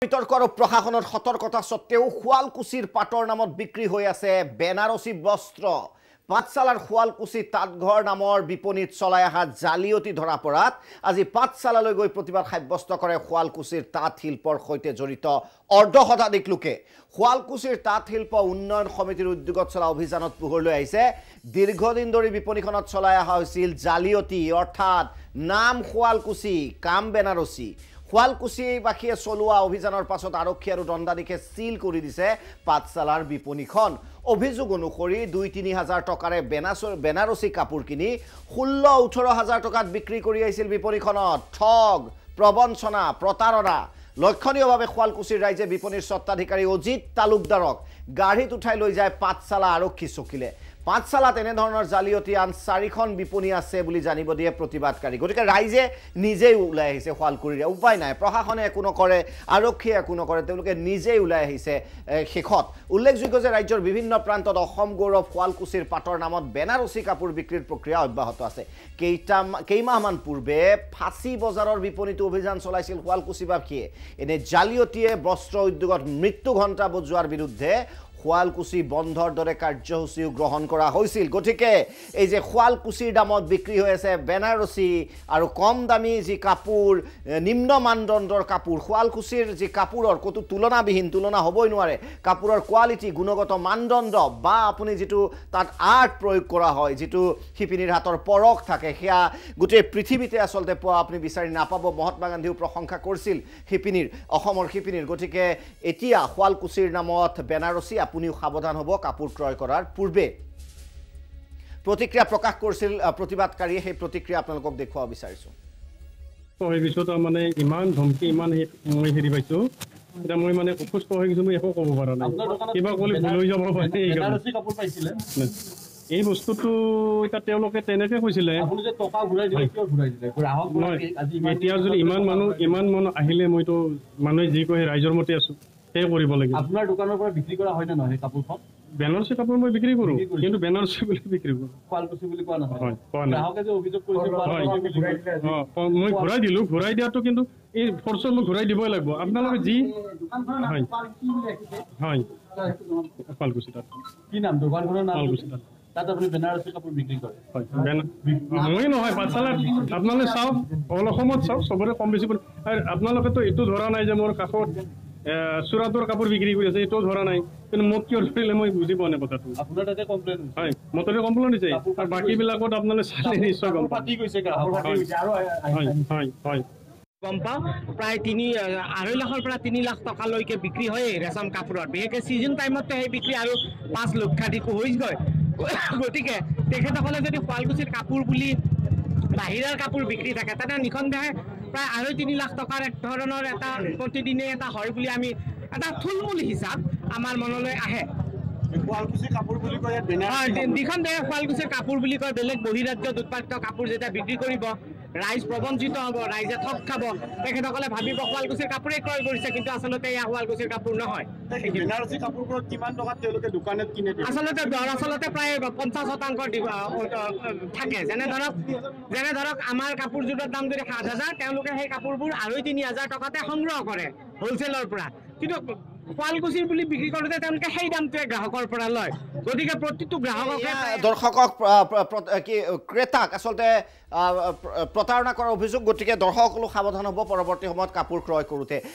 বিতৰ্কৰ প্ৰশাসনৰ সতৰ্কতা সত্ত্বেও শুৱালকুছিৰ পাটৰ নামত বিক্ৰী হৈ আছে বেনাৰসী বস্ত্ৰ পাঠশালাৰ শুৱালকুছি তাঁতঘৰ নামৰ বিপণীত চলাই অহা জালিয়তি ধৰা পৰাত আজি পাঠশালালৈ গৈ প্ৰতিবাদ সাব্যস্ত কৰে শুৱালকুছিৰ তাঁত শিল্পৰ সৈতে জড়িত অৰ্ধ শতাধিক লোকে শুৱালকুছিৰ তাঁত শিল্প উন্নয়ন সমিতিৰ উদ্যোগত চলা অভিযানত পোহৰলৈ আহিছে দীৰ্ঘদিন ধৰি বিপণীখনত চলাই অহা হৈছিল জালিয়তি অৰ্থাৎ নাম শুৱালকুছি কাম বেনাৰসী শুৱালকুছিবাসীয়ে চলোৱা অভিযানৰ পাছত আৰক্ষী আৰু দণ্ডাধীশে সিল কৰি দিছে পাঠশালাৰ বিপণীখন অভিযোগ অনুসৰি ২-৩ হাজাৰ টকাৰে বেনাৰসী কাপোৰ কিনি ১৬-১৮ হাজাৰ টকাত বিক্ৰী কৰি আহিছিল বিপণীখনত ঠগ প্ৰবঞ্চনা প্ৰতাৰণা লক্ষণীয়ভাৱে শুৱালকুছিৰ ৰাইজে বিপণীৰ স্বত্বাধিকাৰী অজিত তালুকদাৰক গাড়ীত উঠাই লৈ যায় পাঠশালা আৰক্ষী চকীলে পাঠশালাত এনে ধৰণৰ জালিয়তি আন ৪খন বিপণী আছে বুলি জানিব দিয়ে প্ৰতিবাদকাৰী গতিকে ৰাইজে নিজেই ওলাই আহিছে শুৱালকুছিৰে উপায় নাই প্ৰশাসনে একো নকৰে আৰক্ষীয়ে একো নকৰে তেওঁলোকে নিজেই ওলাই আহিছে শেষত উল্লেখযোগ্য যে ৰাজ্যৰ বিভিন্ন প্ৰান্তত অসম গৌৰৱ শুৱালকুছিৰ পাটৰ নামত বেনাৰসী কাপোৰ বিক্ৰীৰ প্ৰক্ৰিয়া অব্যাহত আছে কেইমাহমান পূৰ্বে ফাঁচী বজাৰৰ বিপণীটো অভিযান চলাইছিল শুৱালকুছিবাসীয়ে এনে জালিয়তিয়ে বস্ত্ৰ উদ্যোগত মৃত্যু ঘণ্টা বজোৱাৰ বিৰুদ্ধে শুৱালকুছি বন্ধৰ দৰে কাৰ্যসূচীও গ্ৰহণ কৰা হৈছিল গতিকে এই যে শুৱালকুছিৰ দামত বিক্ৰী হৈ আছে বেনাৰসী আৰু কম দামী যি কাপোৰ নিম্ন মানদণ্ডৰ কাপোৰ শুৱালকুছিৰ যি কাপোৰৰ কতো তুলনা হ'বই নোৱাৰে কাপোৰৰ কোৱালিটি গুণগত মানদণ্ড বা আপুনি যেটো তাত আৰ্ট প্ৰয়োগ কৰা হয় যেটো শিপিনীৰ হাতৰ পৰখ থাকে সেয়া গোটেই পৃথিৱীতে আসলতে পোৱা আপুনি বিচাৰি নাপাব মহাত্মা গান্ধীও প্ৰশংসা কৰিছিল শিপিনীৰ অসমৰ শিপিনীৰ গতিকে এতিয়া শুৱালকুছিৰ নামত বেনাৰসী আপুনিও সাৱধান হ'ব কাপোৰ ক্ৰয় কৰাৰ পূৰ্বে প্ৰতিক্ৰিয়া প্ৰকাশ কৰিছিল প্ৰতিবাদকাৰীয়ে সেই প্ৰতিক্ৰিয়া আপোনালোকক দেখুৱাব বিচাৰিছো হৈ গৈছো তাৰ মানে ইমান ধমকি ইমান মই হেৰি পাইছো এটা মই মানে অসুস্থ হৈ গৈছো মই একো ক'ব পৰা নাই কিবা ক'লে ভুল হৈ যাব পাৰে বেনাৰসী কাপোৰ পাইছিলে এই বস্তুটো এটা তেওঁলোকে তেনেকৈ কৈছিলে আপুনি যে টকা ঘূৰাই দিলে কিয় ঘূৰাই দিলে গ্ৰাহক আজি এতিয়া যদি ইমান মানুহ আহিলে মইতো মানুহে যি কয় ৰাইজৰ মতে আছো সেই কৰিব লাগিব আপোনাৰ দোকানৰ পৰা বিক্ৰী কৰা হয় না নহয় কাপোৰখন বেনাৰসী কাপোৰ মই বিক্ৰী কৰোঁ কিন্তু বেনাৰসী বুলি বিক্ৰী কৰোঁ শুৱালকুছি বুলি কোৱা নহয় হয় কোৱা নাই গ্ৰাহকে যে অভিযোগ কৰিছে মই ঘূৰাই দিলোঁ ঘূৰাই দিয়াটো কিন্তু এই ফৰ্চত মই ঘূৰাই দিবই লাগিব আপোনালোকে যি হয় হয় শুৱালকুছি তাত কি নাম দোকানখনৰ নাম শুৱালকুছি তাত আপুনি বেনাৰসী কাপোৰ বিক্ৰী কৰে হয় মই নহয় পাঠশালাত আপোনালোকে চাওক অল অসমত চাওক চবৰে কম বেছি আৰু আপোনালোকেতো এইটো ধৰা নাই যে মোৰ কাষত চুৰাতৰ কাপোৰ বিক্ৰী কৰি আছে এইটোও ধৰা নাই কিন্তু মোক কিয় ধৰিলে মই বুজি পোৱা নাই কথাটো আপোনাৰ তাতে কমপ্লেইন হয় মোৰ তাতে কমপ্লেইন দিছে আৰু বাকীবিলাকত আপোনালোকে চালে নিশ্চয় গম পাতি গৈছে হয় গম পাওঁ প্ৰায় 2.5 লাখৰ পৰা 3 লাখ টকালৈকে বিক্ৰী হয় ৰেচম কাপোৰত বিশেষকৈ ছিজন টাইমত সেই বিক্ৰী আৰু 5 লক্ষাধিক হৈ যায় গতিকে তেখেতসকলে যদি শুৱালকুছিৰ কাপোৰ বুলি বাহিৰৰ কাপোৰ বিক্ৰী থাকে তাতে নিখনদেহে প্ৰায় 2.5-3 লাখ টকাৰ এক ধৰণৰ এটা প্ৰতিদিনে এটা হয় বুলি আমি এটা থুলমূল হিচাপ আমাৰ মনলৈ আহে শুৱালকুছি কাপোৰ বুলি কয় নিখনদেহে শুৱালকুছিৰ কাপোৰ বুলি কয় বেলেগ বহিৰাজ্যত উৎপাদিত কাপোৰ যেতিয়া বিক্ৰী কৰিব ৰাইজ প্ৰবঞ্চিত হ'ব ৰাইজে ঠগ খাব তেখেতসকলে ভাবিব শুৱালকুছিৰ কাপোৰেই ক্ৰয় কৰিছে কিন্তু আচলতে এয়া শুৱালকুছিৰ কাপোৰ নহয় বেনাৰসী কাপোৰবোৰত কিমান টকাত তেওঁলোকে দোকানত কিনে আচলতে প্ৰায় 50% থাকে যেনে ধৰক আমাৰ কাপোৰযোৰৰ দাম যদি 7,000 তেওঁলোকে সেই কাপোৰবোৰ 2.5-3 হাজাৰ টকাতে সংগ্ৰহ কৰে হোলচেলৰ পৰা কিন্তু শুৱালকুছিৰ বুলি বিক্ৰী কৰোঁতে তেওঁলোকে সেই দামটোৱে গ্ৰাহকৰ পৰা লয় গতিকে প্ৰতিটো গ্ৰাহককে দৰ্শকক ক্ৰেতাক আচলতে প্ৰতাৰণা কৰাৰ অভিযোগ গতিকে দৰ্শকসকলো সাৱধান হ'ব পৰৱৰ্তী সময়ত কাপোৰ ক্ৰয় কৰোঁতে